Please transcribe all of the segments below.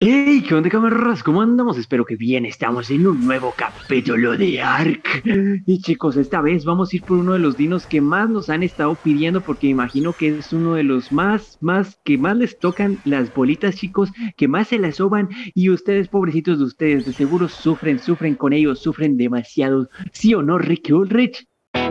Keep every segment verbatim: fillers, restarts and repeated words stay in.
Hey, ¿qué onda, camaradas? ¿Cómo andamos? Espero que bien. Estamos en un nuevo capítulo de Ark. Y chicos, esta vez vamos a ir por uno de los dinos que más nos han estado pidiendo, porque imagino que es uno de los más, más, que más les tocan las bolitas, chicos, que más se las soban. Y ustedes, pobrecitos de ustedes, de seguro sufren, sufren con ellos, sufren demasiado. ¿Sí o no, Ricky Ulrich?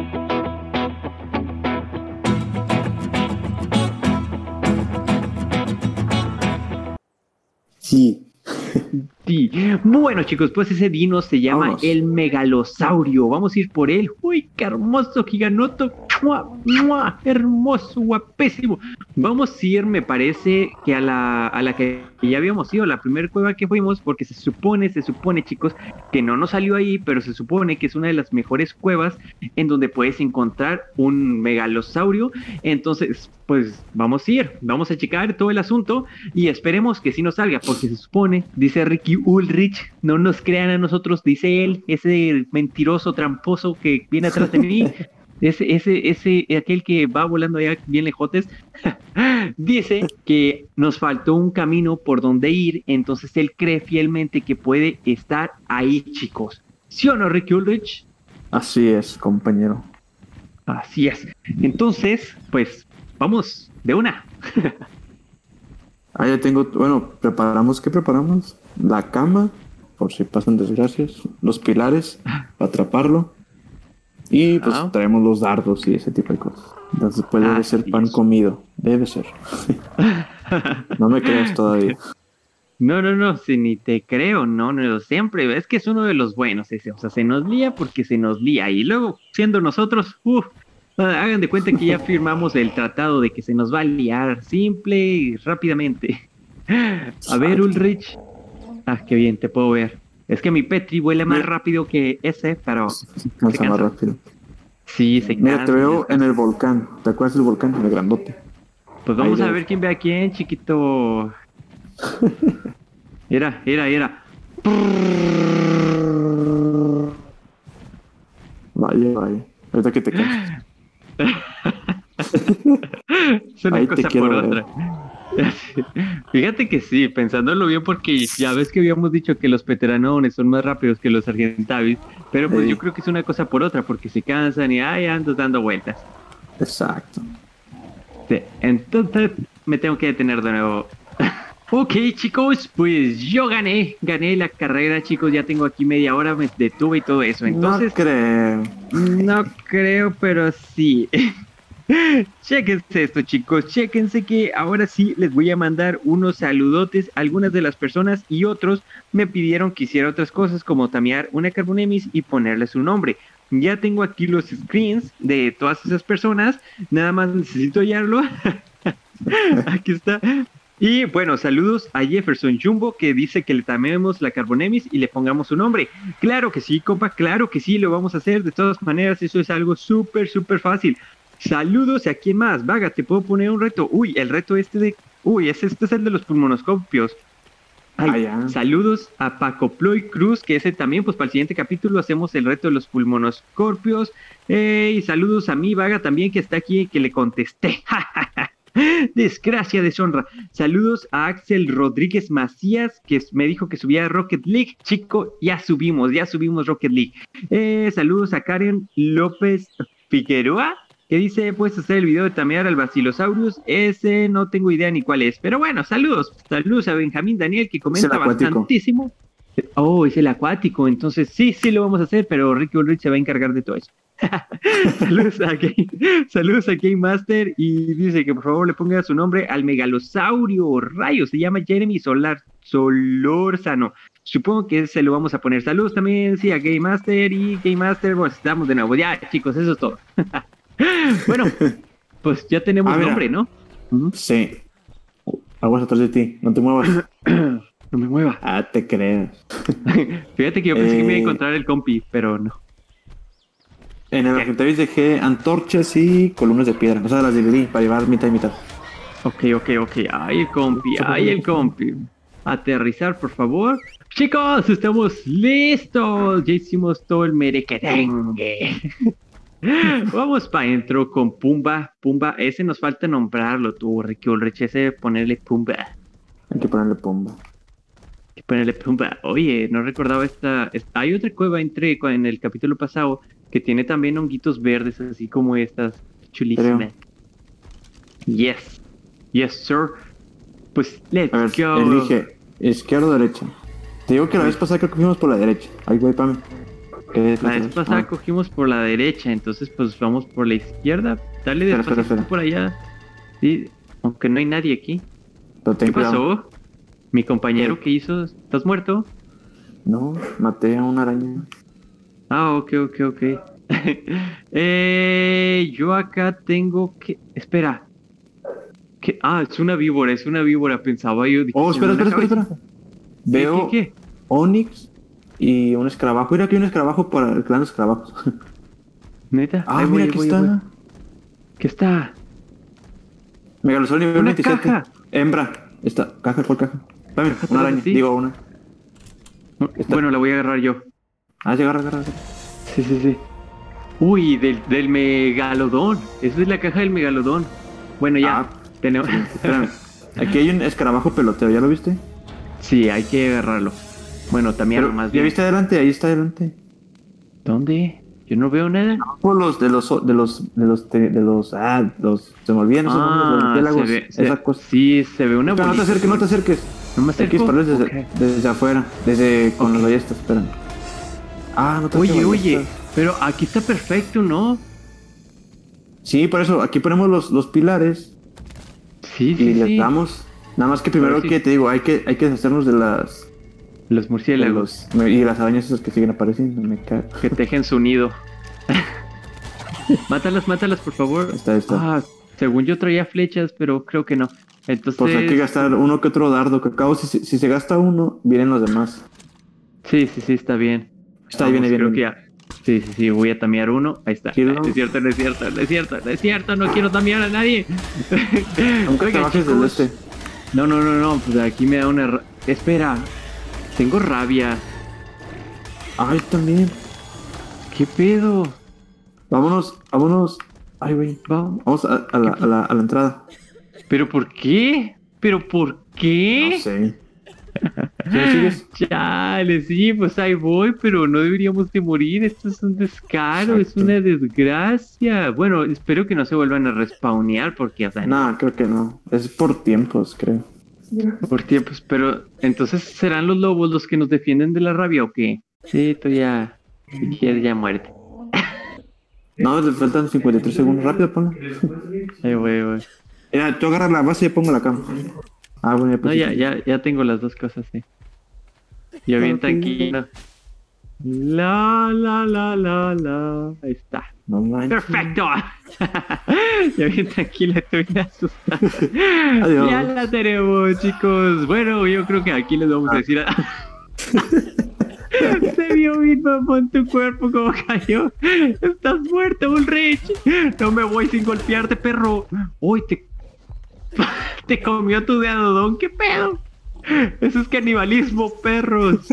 Sí, Sí. Bueno, chicos, pues ese dino se llama vámonos. el megalosaurio. Vamos a ir por él. Uy, qué hermoso, giganoto. ¡Mua! ¡Mua! Hermoso, guapísimo. Vamos a ir, me parece, que a la, a la que ya habíamos ido, la primera cueva que fuimos, porque se supone, se supone, chicos, que no nos salió ahí, pero se supone que es una de las mejores cuevas en donde puedes encontrar un megalosaurio. Entonces, pues vamos a ir, vamos a checar todo el asunto y esperemos que sí nos salga, porque se supone, dice Ricky Ulrich, no nos crean a nosotros, dice él, ese mentiroso tramposo que viene atrás de mí, ese, ese, ese, aquel que va volando allá bien lejotes, dice que nos faltó un camino por donde ir, entonces él cree fielmente que puede estar ahí, chicos. ¿Sí o no, Ricky Ulrich? Así es, compañero. Así es. Entonces, pues, vamos de una. Ah, ya tengo, bueno, preparamos, ¿qué preparamos? La cama, por si pasan desgracias, los pilares para atraparlo y pues Ah, traemos los dardos y ese tipo de cosas. Entonces puede debe ser así pan es. comido, debe ser. No me creas todavía. No, no, no, si ni te creo, no, no, siempre, es que es uno de los buenos ese, o sea, se nos lía porque se nos lía, y luego, siendo nosotros, uff, hagan de cuenta que ya firmamos el tratado de que se nos va a liar simple y rápidamente. A ver, Exacto. Ulrich, ah, qué bien, te puedo ver. Es que mi Petri vuela más Mira, rápido que ese, pero se cansa más cansa. rápido. Sí, se Mira, te cansa, se veo en descansa. el volcán. ¿Te acuerdas del volcán? El grandote. Pues Ahí vamos a debe. ver quién ve a quién, chiquito. Era, era, era. Vaya, vaya. Ahorita que te canses. Es una Ahí te cosa por quiero ver. otra. Fíjate que sí, pensándolo bien, porque ya ves que habíamos dicho que los veteranones son más rápidos que los argentavis, pero pues yo Ey, creo que es una cosa por otra, porque se cansan y ay, ando dando vueltas. exacto. Sí, entonces me tengo que detener de nuevo. Ok, chicos, pues yo gané, gané la carrera, chicos, ya tengo aquí media hora, me detuve y todo eso. No Entonces, creo. no creo, pero sí. Chéquense esto, chicos. Chéquense que ahora sí les voy a mandar unos saludotes. Algunas de las personas y otros me pidieron que hiciera otras cosas, como tamear una Carbonemis y ponerle su nombre. Ya tengo aquí los screens de todas esas personas. Nada más necesito hallarlo. Aquí está. Y bueno, saludos a Jefferson Jumbo que dice que le tamemos la Carbonemis y le pongamos su nombre. Claro que sí, compa, claro que sí, lo vamos a hacer. De todas maneras, eso es algo súper, súper fácil. Saludos a quién más. Vaga, te puedo poner un reto. Uy, el reto este de. Uy, ese, este es el de los pulmonoscopios. Ay, Allá. saludos a Paco Ploy Cruz, que ese también, pues para el siguiente capítulo hacemos el reto de los pulmonoscorpios. Eh, y saludos a mi Vaga también, que está aquí, que le contesté. Desgracia, deshonra. Saludos a Axel Rodríguez Macías, que me dijo que subía a Rocket League. Chico, ya subimos, ya subimos Rocket League. Eh, saludos a Karen López Figueroa, que dice, puedes hacer el video de tamear al Basilosaurus. Ese no tengo idea ni cuál es. Pero bueno, saludos. Saludos a Benjamín Daniel, que Es el comenta acuático. bastantísimo. Oh, es el acuático. Entonces, sí, sí lo vamos a hacer, pero Ricky Ulrich se va a encargar de todo eso. Saludos a Game, saludos a Game Master y dice que por favor le ponga su nombre al megalosaurio. Rayo, se llama Jeremy Solar Solórzano. Supongo que se lo vamos a poner. Saludos también, sí, a Game Master y Game Master. Pues estamos de nuevo. Ya, chicos, eso es todo. Bueno, pues ya tenemos Ah, nombre, mira. ¿no? Ujú. Sí. Aguas atrás de ti. No te muevas. No me mueva. Ah, te creas. Fíjate que yo pensé que me iba a Eh, encontrar el compi, pero no. en el ¿Qué? Argentavis dejé antorchas y columnas de piedra. O sea, las dividí para llevar mitad y mitad. Ok, ok, ok. Ay, el compi, Mucho ay, poco, el compi. Aterrizar, por favor. Chicos, estamos listos. Ya hicimos todo el merequetengue. Vamos para adentro con Pumba. Pumba, ese nos falta nombrarlo, tú, Ricky Ulrich. Ese ponerle Pumba. Hay que ponerle pomba. Ponerle pumba. Oye, no recordaba esta, esta- Hay otra cueva entre en el capítulo pasado que tiene también honguitos verdes, así como estas. Chulísimas. Yes. Yes, sir. Pues, let's A ver, go. elige izquierda o derecha. Te digo que la vez pasada creo que fuimos por la derecha. Ay, güey, pame. ¿Qué La vez pasada ah. cogimos por la derecha, entonces pues vamos por la izquierda. Dale Espera, espera, despacito espera. por allá. Sí, aunque no hay nadie aquí. Pero ten ¿Qué cuidado. pasó? Mi compañero, ¿Qué? ¿qué hizo? ¿Estás muerto? No, maté a una araña. Ah, ok, ok, ok. eh, yo acá tengo que... Espera. ¿Qué? Ah, es una víbora, es una víbora, pensaba yo. Dije, Oh, espera, ¿una espera, espera, cabeza? espera. Veo ¿Qué, qué, Onix y un escarabajo. Mira aquí un escarabajo para el clan de escarabajos. qué? ¿Neta? Ah, Ahí voy, mira, ahí aquí voy, ahí está. voy. ¿Qué está? Megalosol nivel Una veintisiete. caja. Hembra. Esta, caja, ¿cuál caja? Espérame, Caja una atrás de araña. ti. Digo, una. Está. Bueno, la voy a agarrar yo. Ah, sí, agarra, agarra, agarra. Sí, sí, sí. Uy, del, del megalodón. Esa es la caja del megalodón. Bueno, ya. Ah, Tenemos... espérame. Aquí hay un escarabajo pelotero, ¿ya lo viste? Sí, hay que agarrarlo. Bueno, también Pero, más ¿ya bien. viste adelante? Ahí está adelante. ¿Dónde? Yo no veo nada. Por los de los de los de los de los ah, los se me olvidan esos nombres de los Ah, se murciélagos, ve, se- esa cosa. sí, se ve una Pero no te bolita. acerques, no te acerques. ¿No me Hay que acerco? disparar desde, Ok. desde afuera, desde con Ok. los ballestas, espera. Ah, no te Oye, oye, pero aquí está perfecto, ¿no? Sí, por eso aquí ponemos los, los pilares Sí, y sí, les sí. damos. Nada más que primero Pero sí. que te digo, hay que hay que deshacernos de las Los de murciélagos los y las arañas esas que siguen apareciendo, me cago. que tejen su nido. Mátalas, mátalas, por favor. Está, está. Ah, según yo traía flechas, pero creo que no. Entonces... Pues hay que gastar uno que otro dardo, que acabo si, si, si se gasta uno, vienen los demás. Sí, sí, sí, está bien. Está bien, Vamos, bien, creo bien. que ya. Sí, sí, sí, voy a tamear uno. Ahí está. Quiero- No es cierto, no es cierto, no es cierto, no es cierto, no quiero tamear a nadie. Nunca te Oigan, bajes del chicos. este. No, no, no, no, pues aquí me da una... ra- Espera, tengo rabia. Ay, también. ¿Qué pedo? Vámonos, vámonos. Ay, güey. Vamos. Vamos a, a, la, a, la, a la entrada. ¿Pero por qué? ¿Pero por qué? No sé. ¿Sí me sigues? Chale, sí, pues ahí voy, pero no deberíamos de morir. Esto es un descaro, es Exacto. una desgracia. Bueno, espero que no se vuelvan a respawnear porque, o sea, No, creo que no. Es por tiempos, creo. por tiempos. Pero, entonces, ¿serán los lobos los que nos defienden de la rabia o qué? Sí, estoy ya... Ya, ya muerte. No, le faltan cincuenta y tres segundos. Rápido, ponlo. Ahí voy, ahí voy. Mira, tú agarras la base y yo pongo la cama. Ah, bueno, ya No, puse. ya, ya, ya tengo las dos cosas, sí. Yo bien tranquilo. La, la, la, la, la. Ahí está. No manches. ¡Perfecto! Ya bien tranquila, estoy bien asustada. Adiós. Ya la tenemos, chicos. Bueno, yo creo que aquí les vamos a decir... a- Se vio mi mamá en tu cuerpo como cayó. Estás muerto, Ulrich. No me voy sin golpearte, perro. Uy, te... Te comió tu dedo, ¿qué pedo? Eso es canibalismo, perros.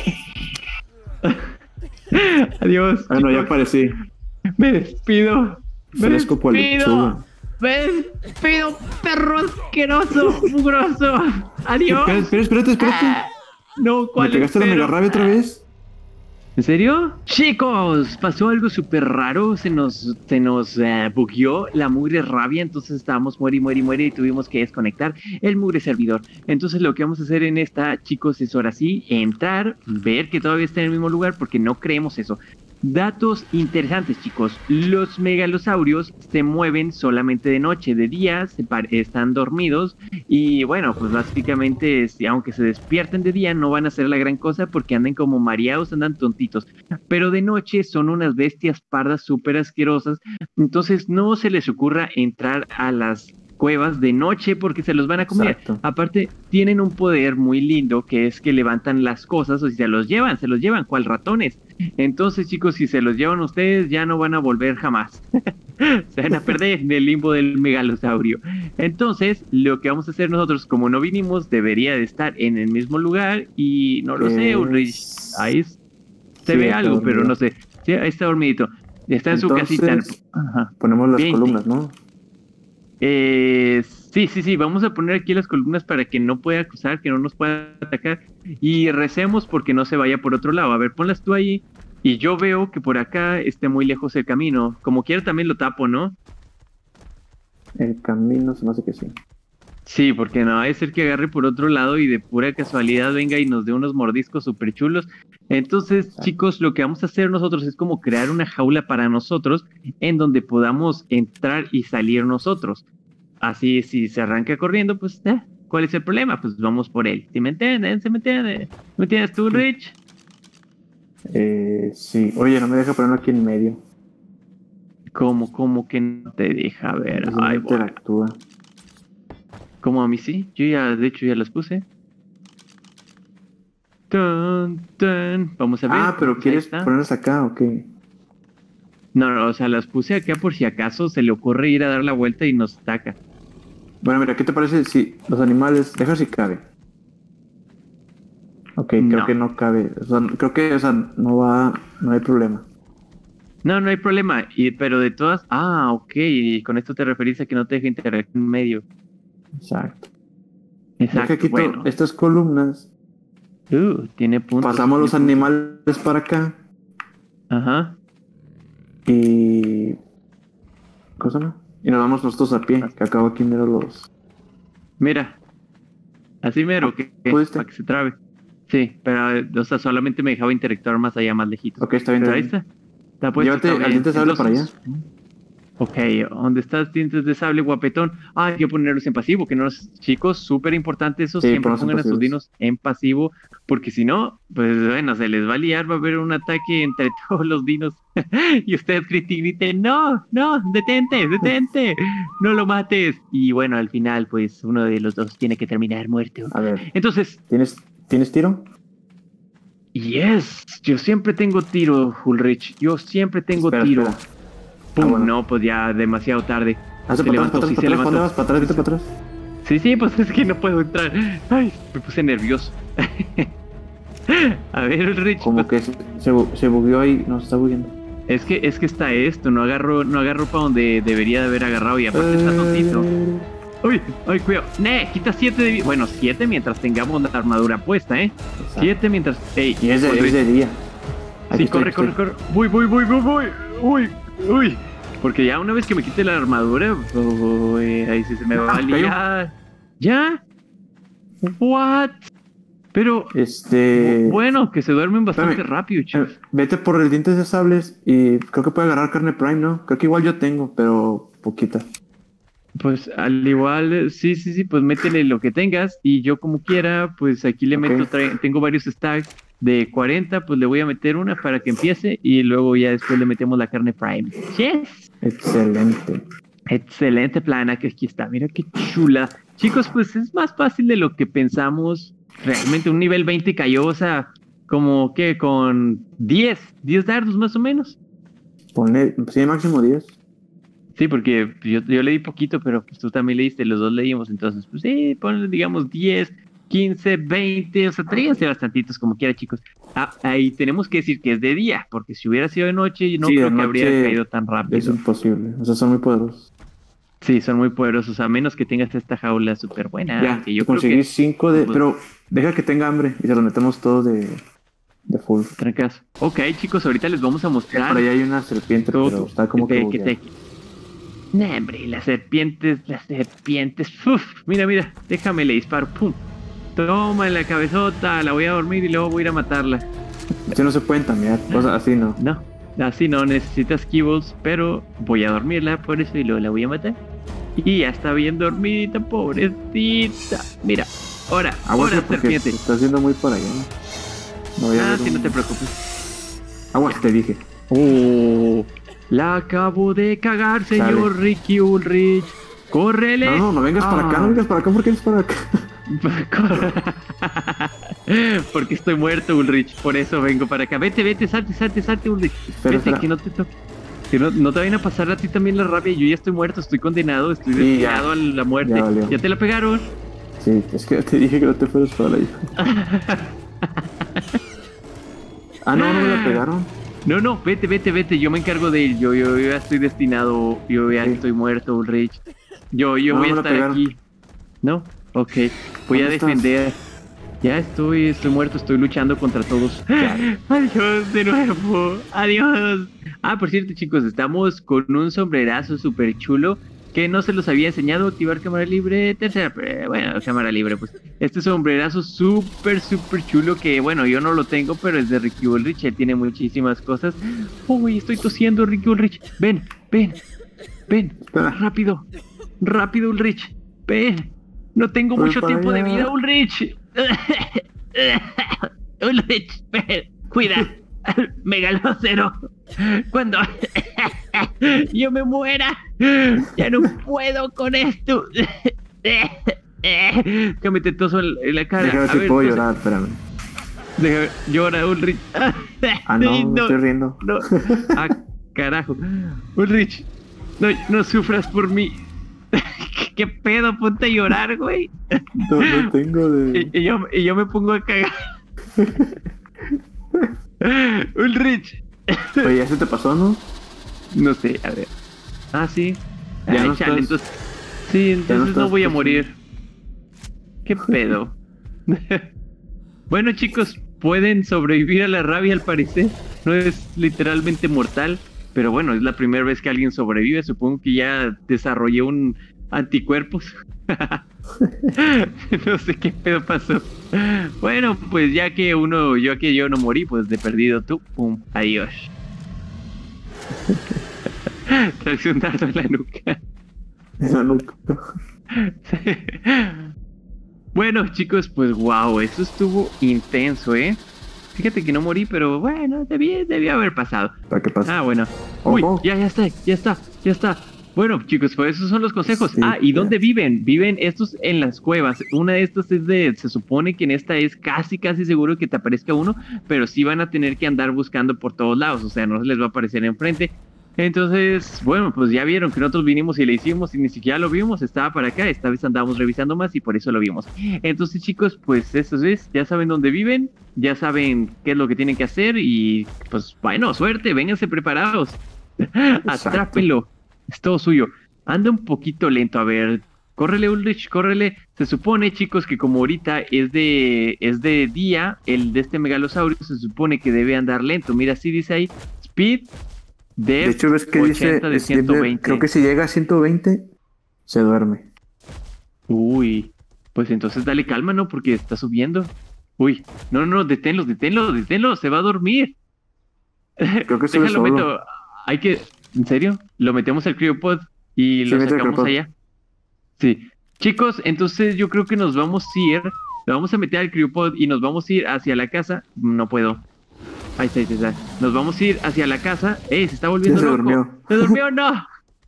Adiós. Bueno, ya chicos. aparecí. Me despido. Me Fresco por el despido. lechuga. Me despido, perro asqueroso, mugroso. Adiós. Espérate, espérate, espérate, espérate. No, ¿Me ¿cuál pegaste la espero? mega rabia otra vez? ¿En serio? Chicos, pasó algo súper raro, se nos, se nos uh, bugueó la mugre rabia, entonces estábamos muere y muere y muere y tuvimos que desconectar el mugre servidor. Entonces lo que vamos a hacer en esta, chicos, es ahora sí, entrar, ver que todavía está en el mismo lugar porque no creemos eso. Datos interesantes, chicos. Los megalosaurios se mueven solamente de noche, de día se están dormidos y bueno, pues básicamente si, aunque se despierten de día no van a hacer la gran cosa porque andan como mareados, andan tontitos, pero de noche son unas bestias pardas súper asquerosas, entonces no se les ocurra entrar a las cuevas de noche porque se los van a comer. Exacto. Aparte, tienen un poder muy lindo que es que levantan las cosas o si se los llevan, se los llevan, cual ratones. Entonces, chicos, si se los llevan ustedes, ya no van a volver jamás. Se van a perder en el limbo del megalosaurio. Entonces, lo que vamos a hacer nosotros, como no vinimos, debería de estar en el mismo lugar y no lo sé, Ulrich. Ahí se Sí, ve está algo, pero dormido. no sé. Sí, ahí está dormidito. Está en su Entonces, casita. Ajá. Ponemos las veinte. columnas, ¿no? Eh, Sí, sí, sí, vamos a poner aquí las columnas para que no pueda cruzar, que no nos pueda atacar. Y recemos porque no se vaya por otro lado. A ver, ponlas tú ahí. Y yo veo que por acá esté muy lejos el camino. Como quiera también lo tapo, ¿no? El camino se me hace que sí. Sí, porque no va a ser que agarre por otro lado y de pura casualidad venga y nos dé unos mordiscos súper chulos. Entonces, Exacto. chicos, lo que vamos a hacer nosotros es como crear una jaula para nosotros en donde podamos entrar y salir nosotros. Así, si se arranca corriendo, pues, eh, ¿cuál es el problema? Pues vamos por él. ¿Sí me entienden? ¿Sí me entienden? ¿Me entiendes tú, Rich? Eh, sí. Oye, no me deja ponerlo aquí en medio. ¿Cómo, cómo que no te deja ver? Así no Ay, bueno. interactúa. ¿Cómo a mí sí? Yo ya, de hecho, ya las puse. Tun, tun. Vamos a ver. Ah, pero Pues ahí ¿quieres está. ponerlas acá o qué? No, no, o sea, las puse acá por si acaso se le ocurre ir a dar la vuelta y nos ataca. Bueno, mira, ¿qué te parece si los animales... Deja si cabe. Ok, creo No. que no cabe. O sea, creo que, o sea, no va... No hay problema. No, no hay problema. Y, pero de todas. Ah, ok. Y con esto te referís a que no te deje interactuar en medio. Exacto. Exacto. Deja quito Bueno. estas columnas. Uh, tiene puntos. Pasamos los tiene puntos. animales para acá. Ajá. Y... ¿Cosa no? Y nos vamos nosotros a pie, que acabo aquí miro los... Mira. Así mero, que, que- ¿Pudiste? para que se trabe. Sí, pero, eh, o sea, solamente me dejaba interactuar más allá, más lejitos. Ok, está bien. Pero ahí está bien. está. Está puesto, Llévate está al bien. diente de sable para allá. Entonces, Ok, ¿dónde estás, dientes de sable, guapetón? Ah, hay que ponerlos en pasivo, que no los chicos, súper importante eso, Sí, siempre ponlos en pongan a sus pasivos. dinos en pasivo, porque si no, pues bueno, se les va a liar, va a haber un ataque entre todos los dinos y ustedes griten y griten, no, no, detente, detente, no lo mates. Y bueno, al final, pues uno de los dos tiene que terminar muerto. A ver, Entonces, ¿tienes, ¿tienes tiro? yes, yo siempre tengo tiro, Ulrich, yo siempre tengo Espera, tiro. espera. Pum, Ah, bueno. no, pues ya demasiado tarde. Hazte Se para atrás, levantó, para sí, atrás, se para atrás, ¿dónde levantó. vas? Para atrás, vete para atrás. Sí, sí, pues es que no puedo entrar. Ay, me puse nervioso. A ver, Rich, Como pues, que se, se, bu- se bugueó ahí, no, se está bugueando. es que es que está esto, no agarro, no agarro para donde debería de haber agarrado y aparte está tontito. Eh, Uy, ay, cuidado. Ne, quita siete de vida. Bueno, siete mientras tengamos la armadura puesta, ¿eh? exacto. Siete mientras. Ey, Y es de, Ulrich. es de día. Aquí Sí, estoy, corre, aquí corre, estoy. corre. Voy, voy, voy, voy, voy. Uy, uy. Porque ya una vez que me quite la armadura, uy, ahí sí se me va a Ah, cayó. liar. ¿Ya? ¿What? Pero, Este... bueno, que se duermen bastante espérame. rápido, Eh, chicos. Vete por el dientes de sables y creo que puede agarrar carne prime, ¿no? Creo que igual yo tengo, pero poquita. Pues al igual, eh, sí, sí, sí, pues métele lo que tengas y yo como quiera, pues aquí le Ok. meto, tra- tengo varios stacks de cuarenta, pues le voy a meter una para que empiece y luego ya después le metemos la carne prime. Yes. Excelente. Excelente plana que aquí está, mira qué chula. Chicos, pues es más fácil de lo que pensamos. Realmente un nivel veinte cayó, o sea, como que con diez, diez dardos más o menos. Ponle, sí, máximo diez. Sí, porque yo, yo leí poquito, pero pues tú también leíste, los dos leímos, entonces pues sí, ponle digamos diez, quince, veinte, o sea, tráiganse bastantitos como quiera, chicos. Ah, ahí tenemos que decir que es de día, porque si hubiera sido de noche, no Sí, de creo que habría noche caído tan Es rápido. imposible. O sea, son muy poderosos. Sí, son muy poderosos, a menos que tengas esta jaula súper buena. ya, que yo creo conseguí que cinco de... pues- Pero deja que tenga hambre y se los metemos todos de, de full. trancas. Ok, chicos, ahorita les vamos a mostrar. Por allá hay una serpiente, todo pero está como que... que bugueada. te... Nah, hombre, las serpientes, las serpientes. Uf, mira, mira, déjame le disparo. Pum. Toma en la cabezota, la voy a dormir y luego voy a ir a matarla. Así no se pueden tamear. O sea, así no. No, así no necesitas kibbles, pero voy a dormirla por eso y luego la voy a matar. Y ya está bien dormidita, pobrecita. Mira, ahora, Aguas ahora, porque serpiente. estás yendo muy por allá. No voy a Ah, ver sí, un- no te preocupes. Aguas, te dije. Oh, la acabo de cagar, señor Sale. Ricky Ulrich. ¡Córrele! No, no, no vengas para acá, Ah. no vengas para acá, porque eres para acá. Porque estoy muerto, Ulrich. Por eso vengo para acá. Vete, vete, salte, salte, salte, Ulrich. Espera, vete, espera. que no te toque. Que no, no te vayan a pasar a ti también la rabia. Yo ya estoy muerto, estoy condenado, estoy Sí, ya. destinado a la muerte. Ya valió. ¿Ya te la pegaron? Sí, es que te dije que no te fueras para allá. Ah, no, no me la pegaron. No, no, vete, vete, vete. Yo me encargo de él. Yo, yo, yo ya estoy destinado. Yo ya Sí. estoy muerto, Ulrich. Yo, yo No, voy me a la estar pegaron. aquí. ¿No? Ok, voy a ¿Dónde estás? defender. Ya estoy, estoy muerto, estoy luchando contra todos. Adiós de nuevo, adiós. Ah, por cierto, chicos, estamos con un sombrerazo súper chulo que no se los había enseñado. Activar cámara libre, tercera, eh, bueno, cámara libre, pues. Este sombrerazo súper, súper chulo que, bueno, yo no lo tengo, pero es de Ricky Ulrich, él tiene muchísimas cosas. Uy, estoy tosiendo, Ricky Ulrich. Ven, ven, ven, Espera. rápido, rápido, Ulrich, ven. No tengo Voy mucho para tiempo de allá. vida, Ulrich. Ulrich, ven, cuida al megalocero. Cuando yo me muera, ya no puedo con esto. Que me te toso en en la cara. Déjame A si ver, puedo tose. llorar, espérame. Déjame, llora, Ulrich. Ah, no, Sí, me estoy riendo. no. Ah, carajo. Ulrich, no, no sufras por mí. ¿Qué pedo? Ponte a llorar, güey. No, no tengo Y, de... y yo, y yo me pongo a cagar. Ulrich. Oye, ¿ya se te pasó, no? No sé, a ver. Ah, sí. Ya Ay, no chale, estás- entonces. Sí, entonces no, estás voy a pasando. morir. ¿Qué pedo? Bueno, chicos, pueden sobrevivir a la rabia al parecer. No es literalmente mortal. Pero bueno, es la primera vez que alguien sobrevive. Supongo que ya desarrollé un anticuerpos. No sé qué pedo pasó. Bueno, pues ya que uno, yo que yo no morí, pues de perdido tú, pum, adiós. Traes un dardo en la nuca. Esa nunca. Bueno, chicos, pues wow, eso estuvo intenso, ¿eh? Fíjate que no morí, pero bueno, debía, debía haber pasado. ¿Para qué pasa? Ah, bueno. Uy, Ojo. ya, ya está, ya está, ya está. Bueno, chicos, pues esos son los consejos. Sí, Ah, ¿y ya. dónde viven? Viven estos en las cuevas. Una de estas es de, se supone que en esta es casi, casi seguro que te aparezca uno, pero sí van a tener que andar buscando por todos lados, o sea, no se les va a aparecer enfrente. Entonces, bueno, pues ya vieron que nosotros vinimos y le hicimos y ni siquiera lo vimos, estaba para acá, esta vez andábamos revisando más y por eso lo vimos. Entonces, chicos, pues eso es, ya saben dónde viven, ya saben qué es lo que tienen que hacer y pues bueno, suerte, vénganse preparados. Atrápenlo, es todo suyo. Anda un poquito lento, a ver, córrele Ulrich, córrele. Se supone, chicos, que como ahorita es de es de día, el de este megalosaurio se supone que debe andar lento. Mira, así dice ahí, speed de, De hecho, ves que dice... ochenta de Steve, ciento veinte. creo que si llega a ciento veinte, se duerme. Uy, pues entonces dale calma, ¿no? Porque está subiendo. Uy, no, no, no, deténlo, deténlo, deténlo, se va a dormir. Creo que sube Déjalo solo. meto. Hay que, ¿en serio? Lo metemos al cryopod y Sí, lo mete al sacamos cryopod. allá. Sí. Chicos, entonces yo creo que nos vamos a ir, lo vamos a meter al cryopod y nos vamos a ir hacia la casa. No puedo. Ahí está, ahí está, ahí está. Nos vamos a ir hacia la casa. ¡Eh, se está volviendo Ya se loco! durmió. ¡Se durmió, no!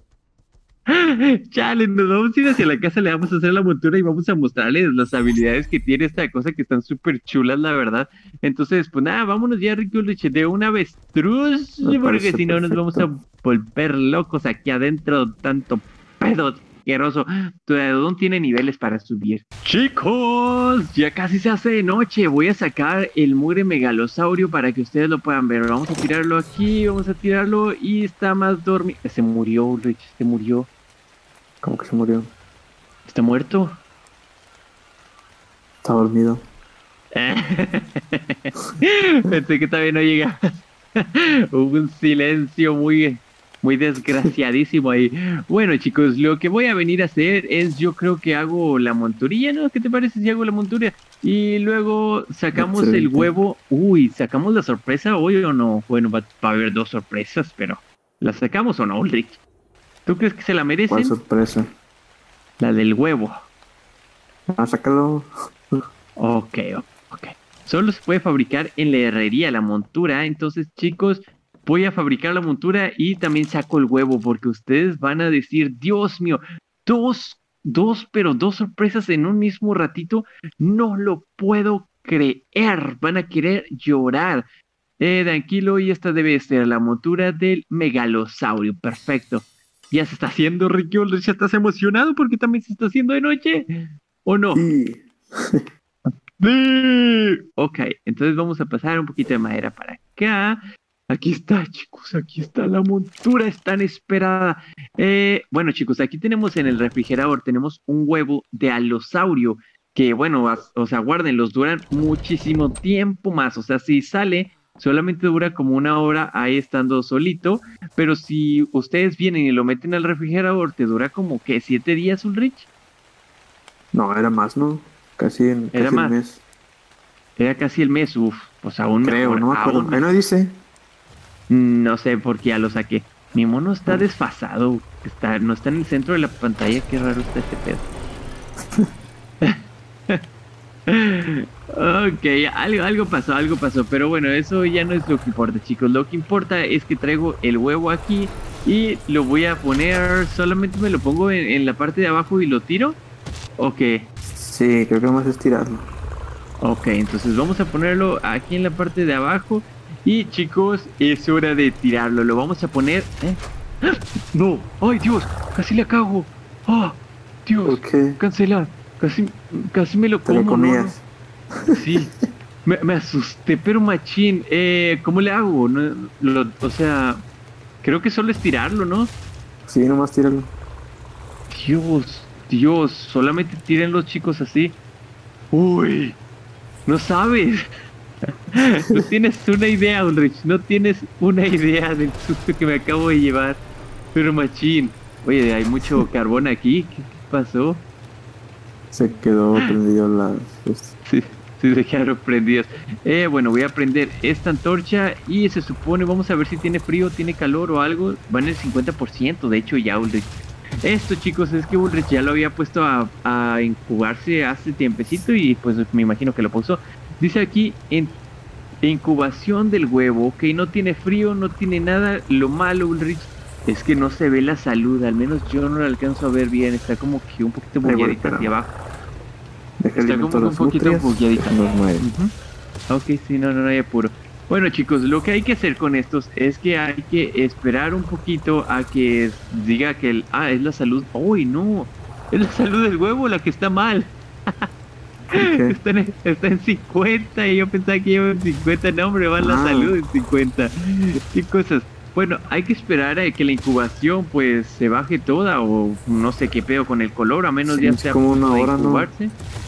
Chale, nos vamos a ir hacia la casa, le vamos a hacer la montura y vamos a mostrarles las habilidades que tiene esta cosa que están súper chulas, la verdad. Entonces, pues nada, vámonos ya, Ricky Ulrich, de un avestruz, Me porque parece si no nos vamos a perfecto. volver locos aquí adentro, tanto pedo asqueroso. Todavía tiene niveles para subir. Chicos, ya casi se hace de noche. Voy a sacar el mugre megalosaurio para que ustedes lo puedan ver. Vamos a tirarlo aquí, vamos a tirarlo y está más dormido. Se murió, Ulrich, se murió. Como que se murió. ¿Está muerto? Está dormido. Pensé que todavía no llegaba. Hubo un silencio muy, muy desgraciadísimo ahí. Bueno, chicos, lo que voy a venir a hacer es, yo creo que hago la monturilla, ¿no? ¿Qué te parece si hago la montura? Y luego sacamos el Excelente. huevo. Uy, ¿sacamos la sorpresa hoy o no? Bueno, va, va a haber dos sorpresas, pero ¿la sacamos o no, Ulrich? ¿Tú crees que se la ¿Cuál merecen? sorpresa? La del huevo. Ah, sácalo. Ok, ok. Solo se puede fabricar en la herrería la montura. Entonces, chicos, voy a fabricar la montura y también saco el huevo porque ustedes van a decir, Dios mío, dos, dos, pero dos sorpresas en un mismo ratito. No lo puedo creer. Van a querer llorar. Eh, tranquilo, y esta debe ser la montura del megalosaurio. Perfecto. Ya se está haciendo, Ricky Ulrich, ya estás emocionado porque también se está haciendo de noche. ¿O no? Y... Sí. Ok, entonces vamos a pasar un poquito de madera para acá. Aquí está, chicos, aquí está la montura, es tan esperada. Eh, bueno, chicos, aquí tenemos en el refrigerador, tenemos un huevo de alosaurio, que bueno, as- o sea, guárdenlos, duran muchísimo tiempo más. O sea, si sale, solamente dura como una hora ahí estando solito, pero si ustedes vienen y lo meten al refrigerador, te dura como que siete días, Ulrich. No, era más, ¿no? Casi, en, Era casi el más, mes. era casi el mes, uff, pues aún Creo, mejor, no me acuerdo. aún Ahí mejor. no dice. No sé por qué ya lo saqué. Mi mono está Ah, desfasado. Está, no está en el centro de la pantalla. Qué raro está este pedo. Ok, algo, algo pasó, algo pasó. Pero bueno, eso ya no es lo que importa, chicos. Lo que importa es que traigo el huevo aquí y lo voy a poner. Solamente me lo pongo en, en la parte de abajo y lo tiro. Ok, sí, creo que más es tirarlo. ok, entonces vamos a ponerlo aquí en la parte de abajo. Y chicos, es hora de tirarlo. Lo vamos a poner. ¿eh? No, ay Dios, casi la cago. Ah, Dios, Ok, cancelar. Casi, casi me lo te lo como, ¿no? No. comías. Sí, me, me asusté, pero machín. Eh, ¿cómo le hago? No, lo- o sea, creo que solo es tirarlo, ¿no? Sí, nomás tíralo. Dios, Dios, solamente tiren los chicos así. Uy, no sabes. No tienes una idea, Ulrich. No tienes una idea del susto que me acabo de llevar. Pero machín. Oye, hay mucho carbón aquí. ¿Qué, qué pasó? Se quedó prendido las... pues, Sí, sí, se quedaron prendidos. Eh, bueno, voy a prender esta antorcha y se supone, vamos a ver si tiene frío, tiene calor o algo. Va en el cincuenta por ciento, de hecho ya Ulrich. Esto, chicos, es que Ulrich ya lo había puesto a, a incubarse hace tiempecito y pues me imagino que lo puso. Dice aquí en incubación del huevo, ok, no tiene frío, no tiene nada. Lo malo, Ulrich, es que no se ve la salud, al menos yo no la alcanzo a ver bien. Está como que un poquito Ahí voy, bugueadita hacia espérame. abajo. Deja Está alimento como a un las poquito nutrias. bugueadita. Nos mueve. Ujú. Ok, sí, no, no, no hay apuro. Bueno, chicos, lo que hay que hacer con estos es que hay que esperar un poquito a que diga que el... Ah, es la salud. ¡Uy, no! Es la salud del huevo la que está mal. ¿Por qué? Está en, está en cincuenta y yo pensaba que iba en cincuenta. No, hombre, va la Ah. salud en cincuenta. ¿Qué cosas? Bueno, hay que esperar a que la incubación pues se baje toda o no sé qué pedo con el color, a menos Sí, ya es sea a como punto una de hora, ¿no? incubarse.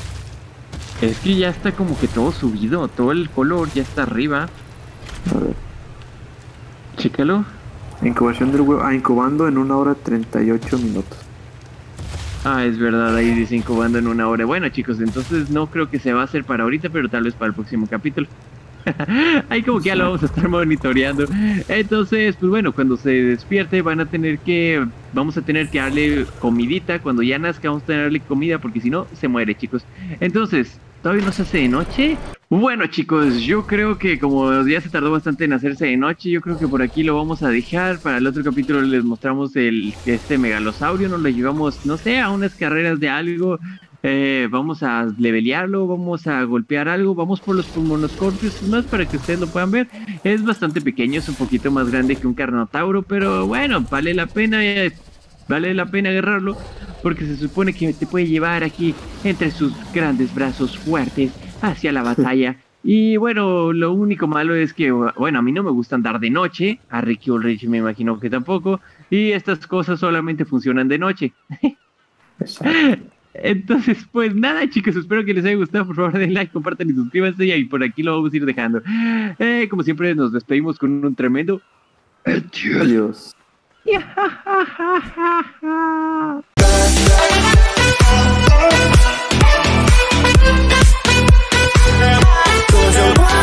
Es que ya está como que todo subido, todo el color ya está arriba. A ver. Chécalo. Incubación del huevo. Ah, incubando en una hora treinta y ocho minutos. Ah, es verdad, ahí dice incubando en una hora. Bueno, chicos, entonces no creo que se va a hacer para ahorita, pero tal vez para el próximo capítulo. Ahí como que ya lo vamos a estar monitoreando. Entonces, pues bueno, cuando se despierte van a tener que, vamos a tener que darle comidita. Cuando ya nazca vamos a tener que darle comida porque si no, se muere, chicos. Entonces, ¿todavía no se hace de noche? Bueno, chicos, yo creo que como ya se tardó bastante en hacerse de noche, yo creo que por aquí lo vamos a dejar. Para el otro capítulo les mostramos el este megalosaurio, nos lo llevamos, no sé, a unas carreras de algo. Eh, vamos a levelearlo, vamos a golpear algo, vamos por los pulmonoscorpios, no es para que ustedes lo puedan ver, es bastante pequeño, es un poquito más grande que un carnotauro, pero bueno, vale la pena, eh, vale la pena agarrarlo, porque se supone que te puede llevar aquí entre sus grandes brazos fuertes hacia la batalla. Y bueno, lo único malo es que, bueno, a mí no me gusta andar de noche, a Ricky Ulrich me imagino que tampoco, y estas cosas solamente funcionan de noche. Exacto. Entonces, pues nada, chicos, espero que les haya gustado. Por favor, den like, compartan y suscríbanse. Y por aquí lo vamos a ir dejando. Eh, como siempre, nos despedimos con un tremendo. Adiós. Cause